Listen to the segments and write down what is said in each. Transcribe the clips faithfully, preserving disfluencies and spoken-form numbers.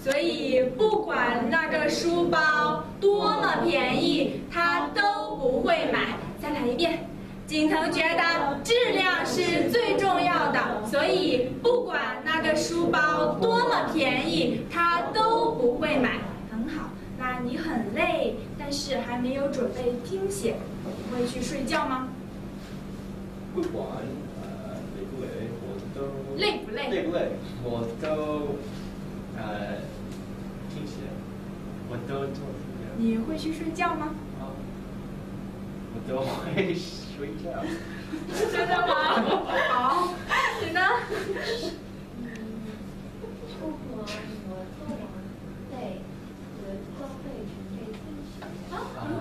所以不管那个书包多么便宜，他都不会买。再来一遍。景腾觉得质量是最重要的，所以不管那个书包多么便宜，他都不会买。很好，那你很累，但是还没有准备听写，你会去睡觉吗？ 不管呃累不累，我都累不累？ 累不累，我都呃听写，我都做。 你会去睡觉吗？ 啊，我都会睡觉。 真的吗？好，你呢？ 不管我做完累，我都会准备听写。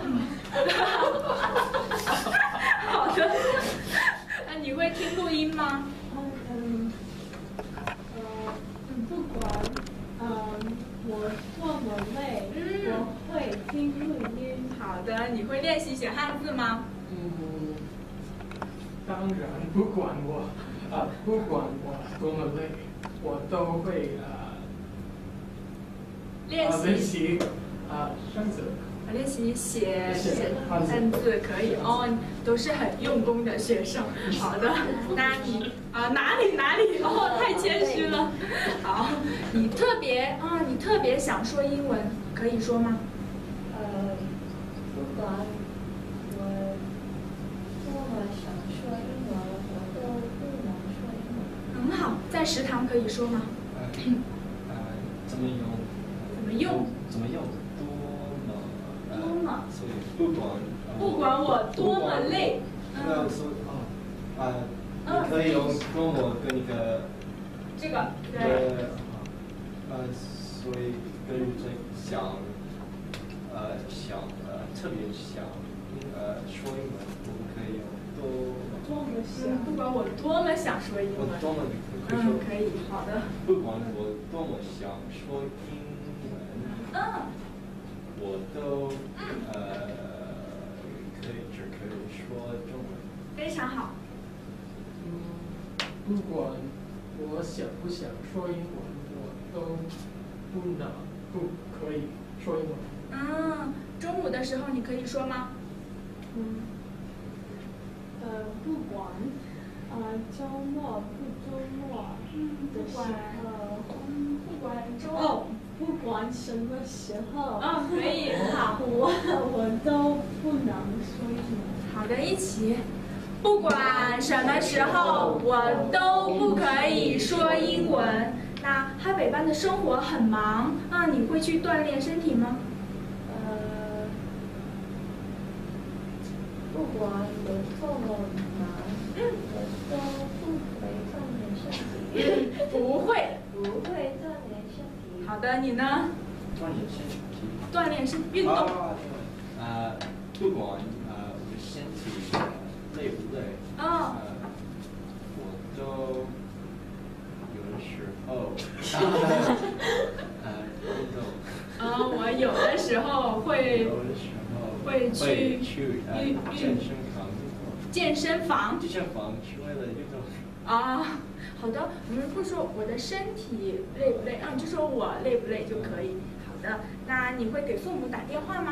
好的。那你会听录音吗？ 嗯呃，不管嗯我多么累， 嗯、 我会听录音。 好的，你会练习写汉字吗？ 嗯，当然，不管我啊、呃，不管我多么累，我都会啊练习练习啊生字。 练习写写汉字可以哦，都是很用功的学生。好的，那你啊哪里哪里哦，太谦虚了。好，你特别啊，你特别想说英文，可以说吗？ 呃，不管我多么想说英文，我都不能说英文。 很好，在食堂可以说吗？ 呃呃，怎么用？ 怎么用？ 怎么用？ 多么？ 所以不管不管我多么累， 嗯，所以啊啊，你可以用多么跟一个这个对， 呃，所以跟这想呃想呃特别想呃说英文，我们可以用多多么想， 不管我多么想说英文， 我多么可以嗯，可以，好的。 不管我多么想说英文， 嗯。 我都呃可以只可以说中文。 非常好。 嗯，不管我想不想说英文，我都不能不可以说英文。 嗯，中午的时候你可以说吗？ 嗯，呃，不管呃周末不周末的时候， 嗯，不管周哦。不管什么时候， 嗯，可以，好， 我我都不能说英文。 好的，一起。不管什么时候，我都不可以说英文。那哈北班的生活很忙啊，你会去锻炼身体吗？ 呃，不管有多么忙，我都不会锻炼身体。 不会， 不会锻炼身体。 好的，你呢？ 锻炼身体。 锻炼身运动。 啊，呃，不管呃我的身体呃累不累， 哦， 呃，我都有的时候呃运动。 啊，我有的时候会有的时候会去去呃运健身房。 健身房。 健身房是为了运动。 啊。好的，我们不说我的身体累不累，啊，就说我累不累就可以。好的，那你会给父母打电话吗？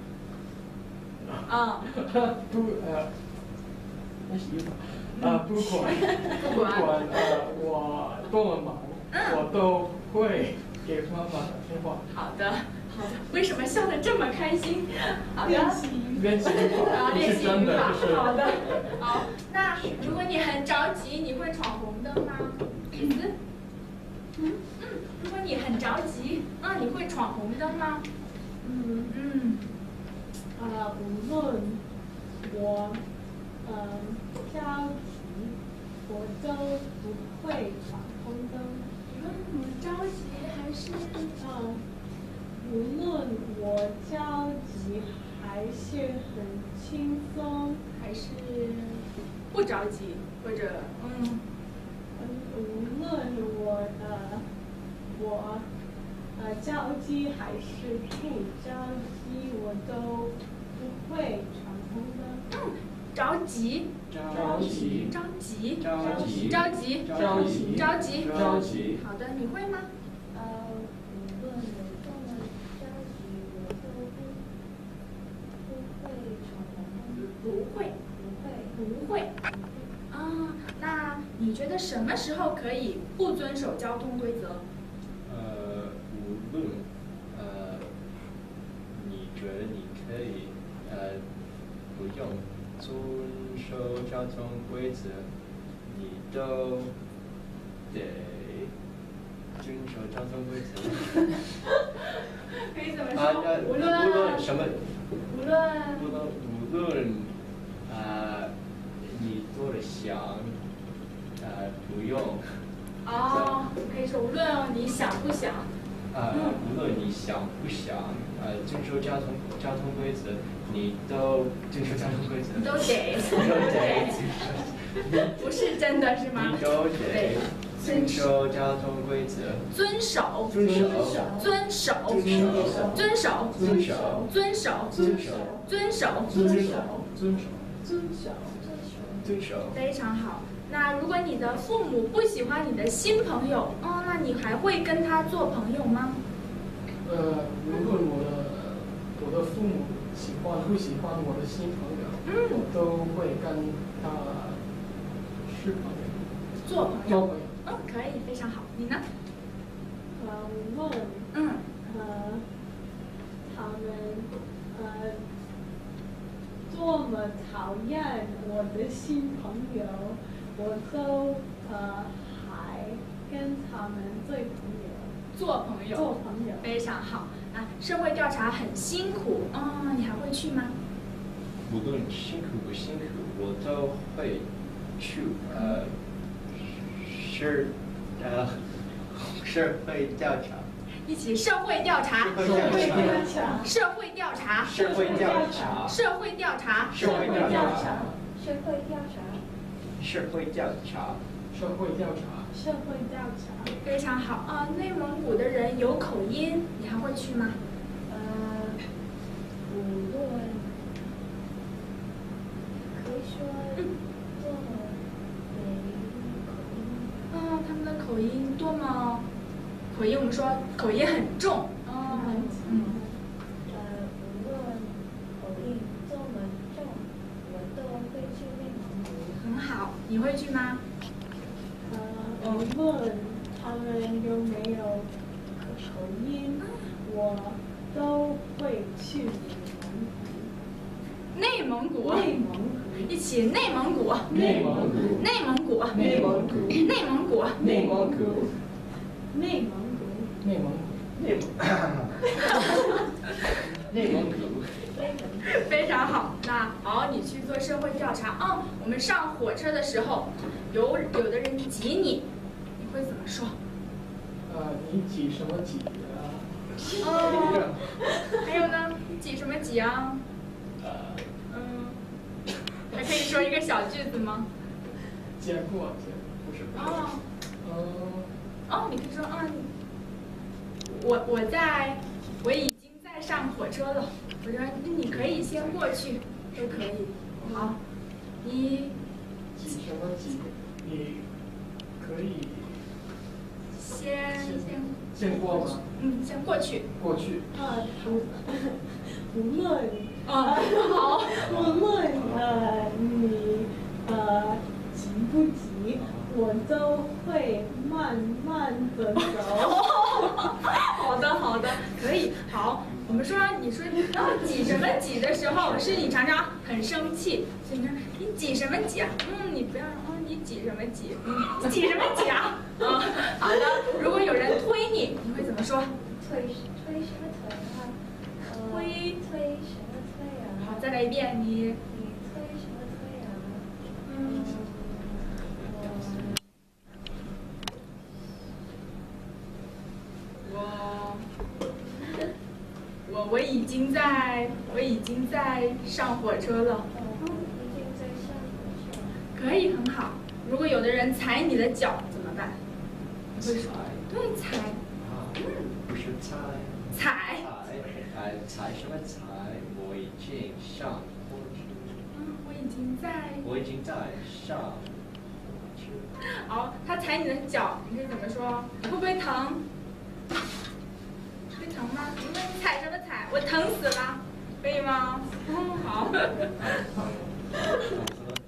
啊， 不呃，那是啊，不管不管呃我多么忙，我都会给妈妈打电话。 好的，好的，为什么笑得这么开心？好的， 练习练习语法， 练习真的语法。 就是好的，好。那如果你很着急，你会闯红灯吗？李子？嗯嗯，如果你很着急，啊，你会闯红灯吗？ 嗯嗯。 啊，无论我嗯着急，我都不会闯红灯。 嗯，着急还是嗯，无论我着急还是很轻松， 还是不着急，或者嗯嗯，无论我呃我呃着急还是不着急，我都不会闯红灯。 嗯，着急， 着急着急， 着急着急， 着急着急， 着急。 好的，你会吗？ 呃，无论什么时候可以不遵守交通规则？ 呃，无论呃，你觉得你可以呃不用遵守交通规则，你都得遵守交通规则。 可以怎么啊， 说？ 呃，无无论论什么， 无论无论无论啊，你多的想，呃，不用。 哦，可以说无论你想不想。 呃，无论你想不想，呃，遵守交通交通规则，你都遵守交通规则。 你都得。 都得。 不是真的是吗？ 你都得遵守交通规则。 遵守。 遵守。 遵守。 遵守。 遵守。 遵守。 遵守。 遵守。 遵守。 遵守。 遵守。 遵守。 遵守。 非常好。那如果你的父母不喜欢你的新朋友，哦，那你还会跟他做朋友吗？ 呃，无论我的我的父母喜欢不喜欢我的新朋友， 嗯， 我都会跟他是朋友， 做朋友。 交朋友。 嗯，可以，非常好。你呢？ 呃，无论嗯， 呃他们呃多么讨厌我的新朋友，我都呃还跟他们做朋友。 做朋友。 做朋友。 非常好。啊，社会调查很辛苦，哦，你还会去吗？ 无论辛苦不辛苦，我都会去呃社呃社会调查。 一起社会调查。 社会调查。 社会调查。 社会调查。 社会调查。 社会调查。 社会调查。 社会调查。 社会调查。 社会调查。 非常好啊！内蒙古的人有口音，你还会去吗？ 呃，无论可以说多么没口音。 哦，他们的口音多么？口音我们说口音很重。哦，嗯。 呃，无论口音多么重，我都会去内蒙古。 很好，你会去吗？ 呃，无论他们有没有口音，我都会去内蒙古。 内蒙古。 一起内蒙古。 内蒙古。 内蒙古。 内蒙古。 内蒙古。 内蒙古。 内蒙古。 内蒙古。 内蒙。内蒙古。 非常好。那好，你去做社会调查。哦，我们上火车的时候，有有的人挤你，你会怎么说？ 呃，你挤什么挤啊？ 哦，还有呢？挤什么挤啊？ 呃， 嗯，还可以说一个小句子吗？ 见过，见不是不是。 哦。 呃。 哦，你可以说啊，我我在，我已经在上火车了。我说你可以先过去，都可以。好，你挤什么挤？你可以先先先过吗？ 嗯，先过去。 过去。 啊，无论啊，好。 无论呃你呃急不急，我都会慢慢的走。 好的，好的，可以。好，我们说，你说啊挤什么挤的时候，是你常常很生气，所以你说你挤什么挤啊？嗯，你不要啊，你挤什么挤？嗯，挤什么挤啊？啊，好的。如果有人推你，你会怎么说？ 推推什么推啊？呃、 推推什么推啊？ 好，再来一遍，你你推什么推啊？ 嗯，我我我已经在，我已经在上火车了。 已经在上火车。 可以，很好。如果有的人踩你的脚怎么办？ 踩。 对，踩。 啊，不是踩。 踩。 踩，呃，踩什么踩？我已经上火车。 嗯，我已经在。 我已经在上火车。 好，他踩你的脚，你可以怎么说？你会不会疼？会疼吗？你问你踩什么踩？我疼死了，可以吗？嗯，好。